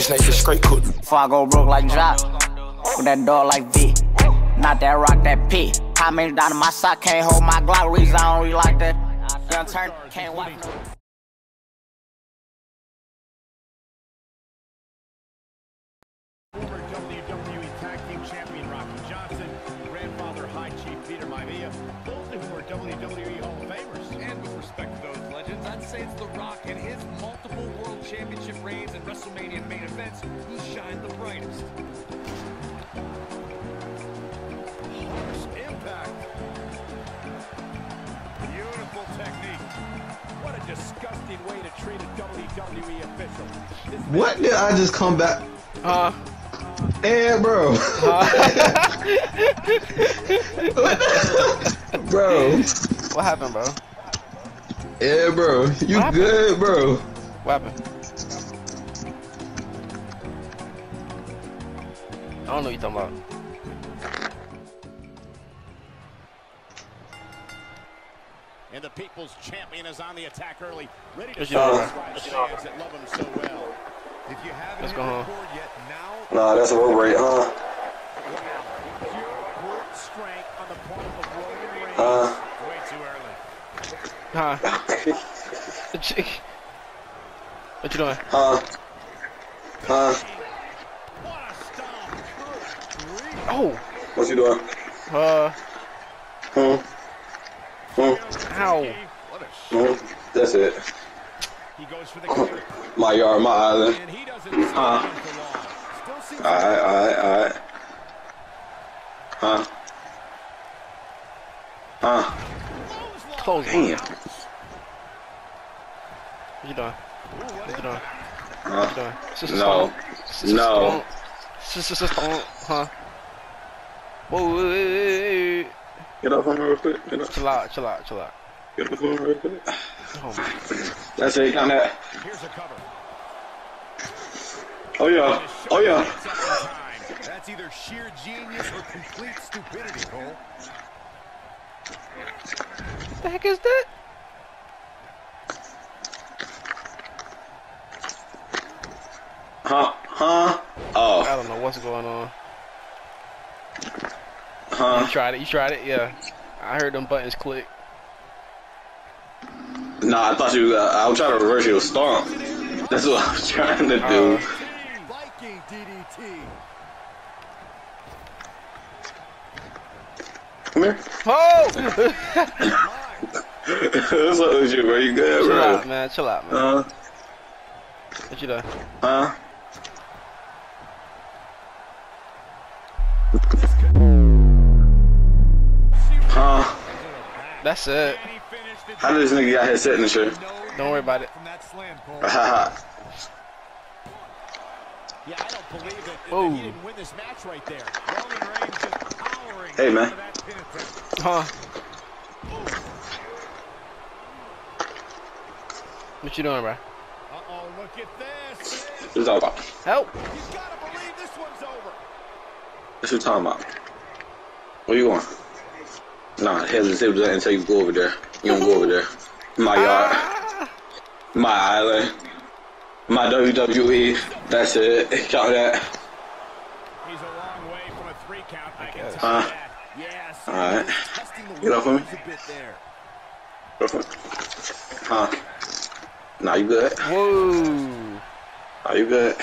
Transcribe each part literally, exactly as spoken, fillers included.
This nigga straight cook. Before I go broke like Jock, with that dog like V. Not that rock, that P. How many down in my sock, can't hold my Glock. Reason I don't really like that. Young turn, can't watch no. Former W W E Tag Team Champion Rocky Johnson, grandfather High Chief Peter Maivia, both of whom are W W E Hall of Famers. And with respect to those legends, I'd say it's The Rock and his multiple World Championship reigns and WrestleMania main events who shine the brightest. Harsh impact. Beautiful technique. What a disgusting way to treat a W W E official. This What did I just come back? Uh. Yeah, bro. Uh. Bro. What happened, bro? Yeah, bro. You good, bro? What happened? I don't know what you're talking about. And the People's Champion is on the attack early, ready to What you doing, satisfy the fans that love him so well. If you haven't What's hit going on? record yet, now Nah, that's a road break, huh? pure brute strength on the part of Roman Reigns. Uh. Way too early. Huh? What you doing? Huh? Huh? What a stomp. Good grief. Oh. What you doing? Uh. Hmm? Hmm? Ow. What a Hmm? That's it. He goes for the kick. My yard, my island. And he doesn't stay Huh? in for long. Still seems Alright, alright, alright. Huh? Huh? Close. Damn. What you doing? What you doing? Huh? What you doing? Sister No. Stone. No. Sister Stone. Huh? Whoa, wait, wait, wait, wait. Get up on me real quick. Get up. Chill out, chill out, chill out. Get up on me real quick. Oh, man. That's it, count that. Here's a cover. Oh yeah. Oh yeah. That's either sheer genius or complete stupidity, Cole. What the heck is that? Huh? Huh? Oh. I don't know what's going on. Huh? You tried it, you tried it, yeah. I heard them buttons click. Nah, I thought you. Uh, I was trying to reverse your stomp. That's what I was trying to do. Uh, Viking D D T. Come here. Oh! What's up with you, bro? You good, Chill bro? out, man. Chill out, man. Uh, What you doing? huh? Huh? That's it. How did this nigga got his signature? Don't worry about it. From that slam, Cole. Haha. Yeah, I don't believe it. Whoa. He didn't win this match right there. Roman Reigns just powering Hey, man. into that pin attempt. Huh? What you doing, bro? Uh-oh, look at this. What you talking about? Help! You gotta believe this one's over. What you talking about? Where you going? Nah, hesitate until you go over there. You don't go over there. My yard. Ah! My island. My W W E. That's it. Count that. He's a long way from a three count. I can guess. tell you Huh? that. Yes. Alright. Testing the Get off of me. waters a bit there. Huh? Nah, you good? Whoa! Are you good?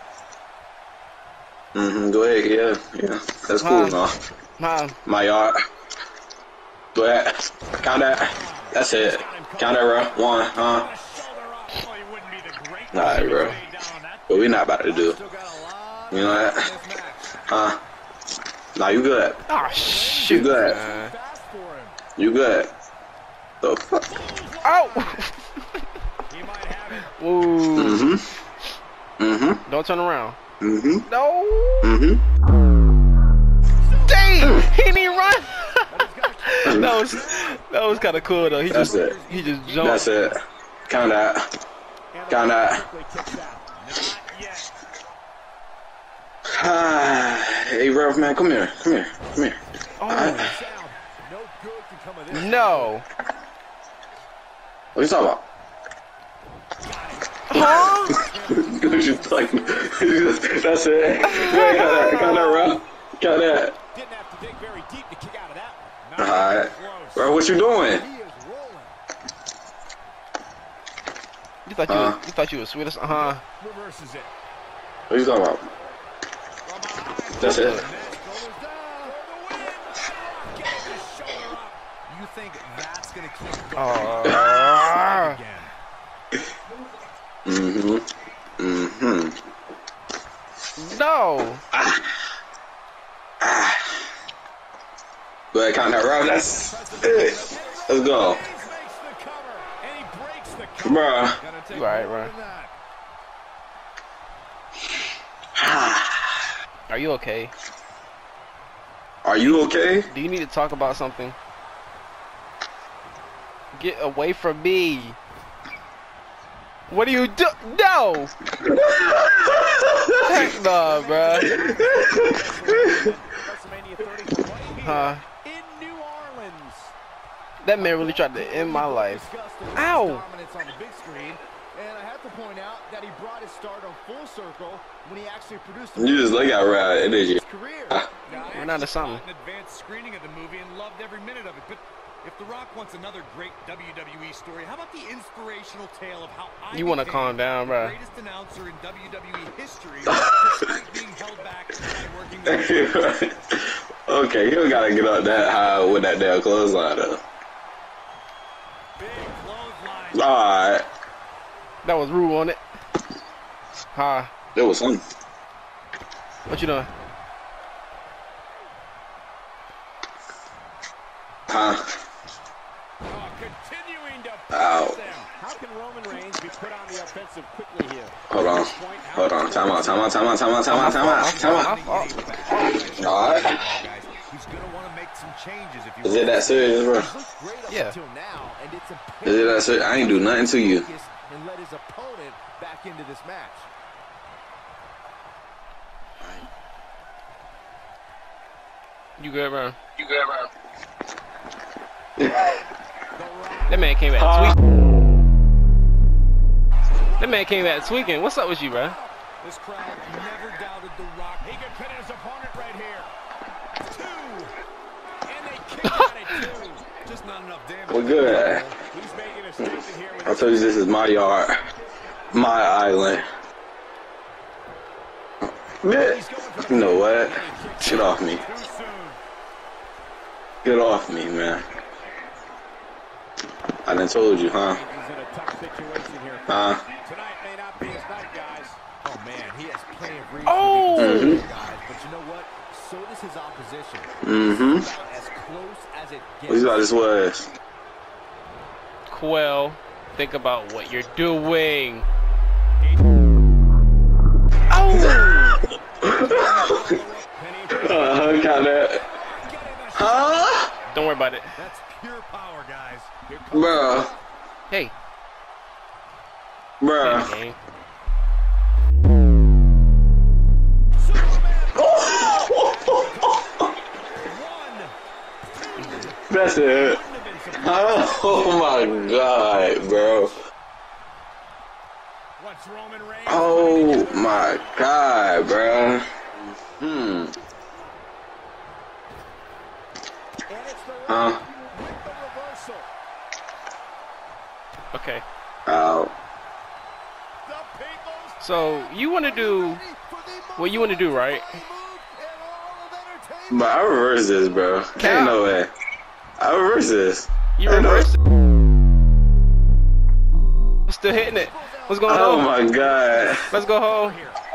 Mm-hmm. Go ahead. Yeah. Yeah. That's cool, Huh? no. Huh? My yard. Go ahead. Count that. That's it. Count that, bro. One. Huh? A shoulder up. Oh, he wouldn't be the great Alright, bro. down on that. But we not about to do. Still got a lot You know that? in this match. Huh? Nah, you good. Ah, shoot! You good. man. Fast for him. You good. The fuck? Ow! He might have it. Whoa! Mm-hmm. Mm-hmm. Don't turn around. Mm-hmm. No! Mm-hmm. Dang! He didn't even run! that was that was kind of cool though. He That's just it. he just jumped. That's it. Count that. Count that. Quickly kicks out. Not yet. Hey, Ralph, man, come here. Come here. Come here. Oh Sound. No good can come of this. no! What you talking about? Huh? What you talking? That's it. Yeah, got that. Got that, bro. Got that. Didn't have to dig very deep to kick out of that one. All right, bro. What you doing? He is rolling. You thought you, Uh. was, you thought you was sweet as uh huh. Reverses it. What you talking about? That's it. And that goes down for the win. Rock getting his shoulder up. You think that's going to keep going Uh, again? Mm-hmm. Mm-hmm. no. Go ahead, count that round. That's it. Let's go. Hayes makes the cover, and he breaks the cover. Bruh. Gonna take You alright, more bro? than that. Are you okay? Are you okay? Do you need to talk about something? Get away from me. What do you do? No! Heck no, bruh. WrestleMania thirty right here Huh. in New Orleans. That man really tried to end my life. Discussed the Ow! dominance on the big screen, and I have to point out that he brought his stardom full circle when he actually produced You just look at Rad, did you? his career. Ah. We're not to something. An advanced screening of the movie and loved every minute of it. But if The Rock wants another great W W E story, how about the inspirational tale of how I You wanna became calm down, the bruh. greatest announcer in W W E history, despite being held back by working with Okay, you don't gotta get up that high with that damn clothesline though. big clothesline. Alright. That was rude on it. Huh? There was some. What you doing? Huh? Oh, continuing to Ow. push them. How can Roman Reigns be put on the offensive quickly here? Hold on. Hold on. Time out, time out, time out, time out, time out, time out, time out. Alright. Guys, he's gonna want to make some changes if you Is it that serious, bro? He's looked great up Yeah. until now, and it's a Is it that serious? I ain't do nothing to you. and let his opponent back into this match. You good, bro? You good, bro? That man came back Uh, tweaking. That man came back tweaking. What's up with you, bro? This crowd never doubted The Rock. He could pin his opponent right here. Two. And they kick out at two. Just not enough damage. We're good. He's making a statement here with I told you this is my yard. My island. Man, you know what? Get off me. too soon. Get off me, man. I done told you, huh? He's in a tough situation here. Huh? Tonight may not be his night, guys. Oh man, he has plenty of reason Oh! to be Mhm. concerned, guys. But you know what? So does his opposition. Mm-hmm. About as close as it What you gets. thought this was? Quell, think about what you're doing. Uh, got that. Huh? Don't worry about it. That's pure power, guys. Here comes Bruh. Hey, Bruh. game. That's it. Oh my god, bro. What's Roman Reigns? Oh my god, bro. Hmm. And it's the Huh? Rock with the reversal. Okay. Ow. The people's So you want to do what you want to do, right? move in all of entertainment. But I reverse this, bro. Ain't no way. I reverse this. You Ain't no- reverse it. I'm still hitting it. What's going Oh on? my god. Let's go home.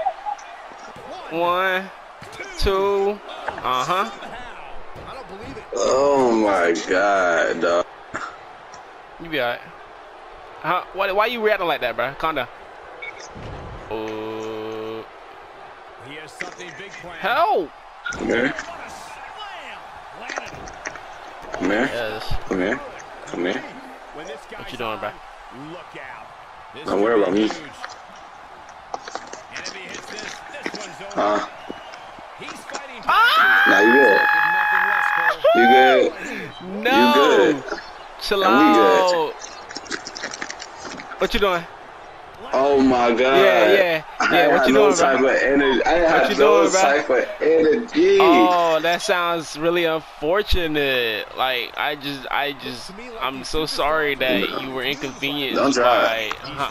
One, two. Uh huh. I don't believe it. Oh my god, dog. You be alright. Huh? Why? Why you reacting like that, bro? Calm down. Uh, He has something big planned. help! Come here. What a slam! Landed. Come here. Yes. Come here. Come here. When this What guy's you doing, bro? on, look out. This Don't worry could about be me. huge. And if he hits this, this one's over. Huh? He's fighting. Ah! Nah, you good. With nothing less, Cole. You good? No. You good? Chill And we out. What you doing? Oh my god. Yeah, yeah, I yeah. What had you no doing, type bro? of energy. I What had you no doing, bro? type of energy. Oh, that sounds really unfortunate. Like, I just, I just, I'm so sorry that you were inconvenienced Don't try. by. Huh.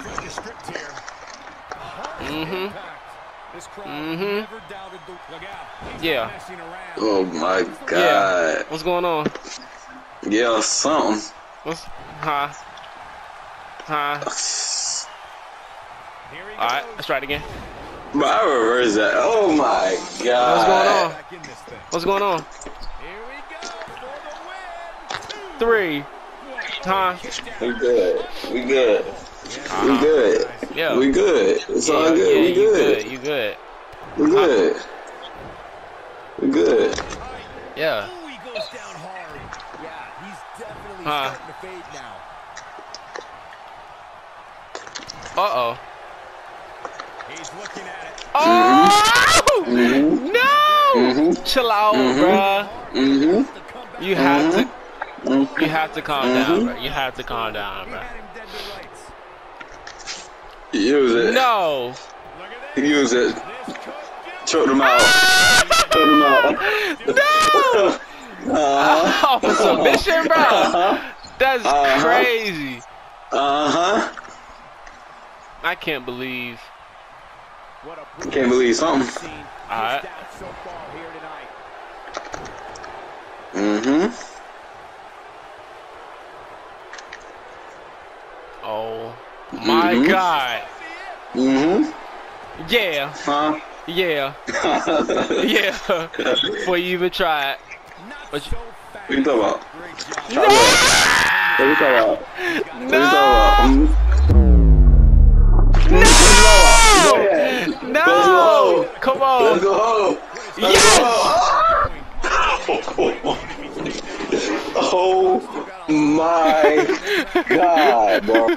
Mhm. Mhm. Yeah. Oh my god. Yeah. What's going on? Yeah, something. What's, huh? Huh? All right, let's try it again. But I reverse that. Oh my god. What's going on? What's going on? Three. Huh? We good. We good. Uh-huh. We good. Yeah. We good. It's Yeah, all good. yeah, we you good. good. You good. We good. We good. Yeah. Ooh, he goes down hard. Yeah, he's definitely Huh. starting to fade now. Uh-oh. He's looking at it. Oh! Mm-hmm. No! Mm-hmm. Chill out, Mhm. bruh. Mm-hmm. You have to, Mm-hmm. you have to calm down, bro. You have to calm down, He bro. had him dead to rights. Use it. No. Look at this. Use it. This could do it. Choke them out. Choke them out. No! Uh-huh. Oh, for submission, bro. Uh-huh. That's Uh-huh. crazy. Uh-huh. I can't believe. What a Can't believe something. scene. All right. Stats so far here tonight. Mm-hmm. Oh my Mhm. God. Mm-hmm. Yeah. Huh? Yeah. Yeah. Before you even try it. Not What so What fast. you talking about? Great job. What you talking about? What you talking about? No! Go ahead. Let's No! go. Come Let's on. go home. Let's Yes! go home. Oh my god, bro.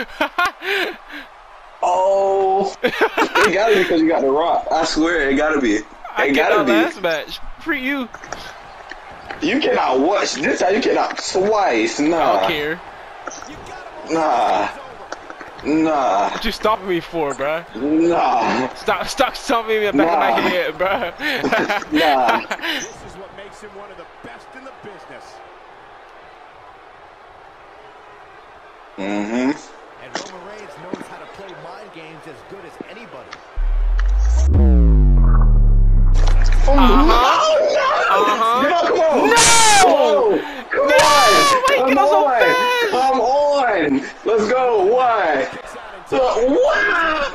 Oh. It gotta be because you got the rock. I swear it gotta be. It I get gotta that be. last match. Free you. You cannot watch this time. You cannot twice. I Nah. don't care. Nah. Nah. What you stopping me for, bruh? Nah. Stop, stop stopping me in the back Nah. of my head, bruh. Nah. This is what makes him one of the best in the business. Mm-hmm. And Roman Reigns knows how to play mind games as good as anybody. Uh-huh. Uh-huh. No, come on. No! Come No! on. Why you Come get so on. fast? Come on. Let's go. Why? Wow.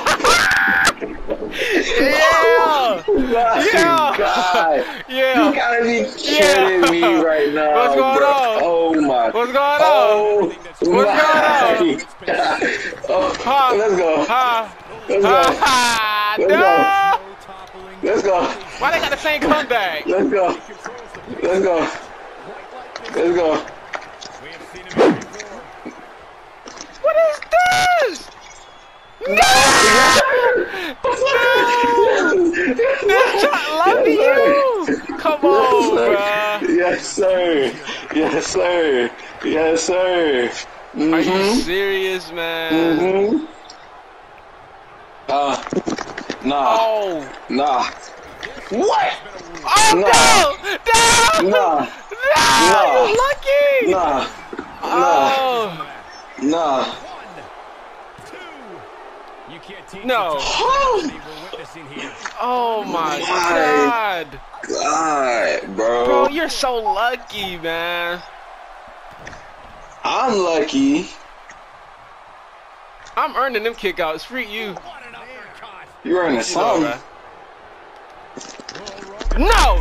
Yeah! My Yeah. God. Yeah. You gotta be kidding Yeah. me right now. What's going bro. on? Oh my. What's going on? Oh What's my going God. Oh, Ha. let's go. Ha! Let's go. Ha! Let's No! go. Let's go. Why they got the same comeback? Let's go. Let's go. Let's go. We have seen him before. What is this? No! This shot love you! Come on, bruh. Yes, sir. Yes, sir. Yes, sir. Mm-hmm. Are you serious, man? Mm-hmm. Uh, nah. Oh! Nah. What? Oh, Nah. no! No! Nah. No! Nah. You're lucky! Nah. Oh! Nah. One, two. You can't teach No. the tragedy we're witnessing here. Oh my My God! God, bro. Bro, you're so lucky, man. I'm lucky. I'm earning them kickouts. Free you. What an uppercut. You're in the You know, something. bruh. No!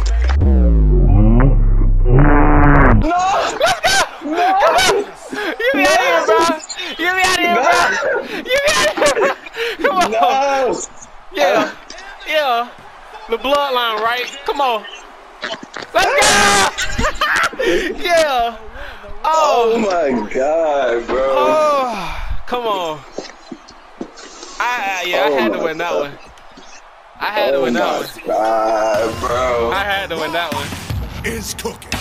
No! Let's go! No! Come on! Get me out of here, bro! Get me out of here, bro! Get me out of here, bro! Come on! No! Yeah, yeah. The bloodline, right? Come on. Let's go! Yeah. Oh Oh. my God, bro. Oh. Come on. I yeah, I Oh had to my win that God. one. I had to Oh win that my one. God, bro. I had to win that one. Is cooking.